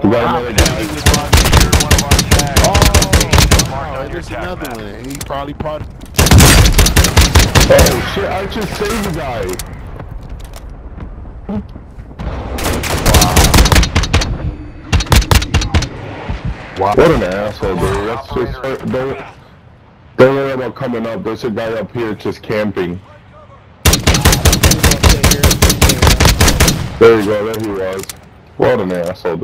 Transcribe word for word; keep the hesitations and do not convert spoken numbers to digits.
We got another guy. Oh, there's another one. He probably probably. Oh shit! I just saved the guy. Wow. What an asshole, dude. That's just don't don't worry about coming up. There's a guy up here just camping. There you go. There he was. What an asshole, dude.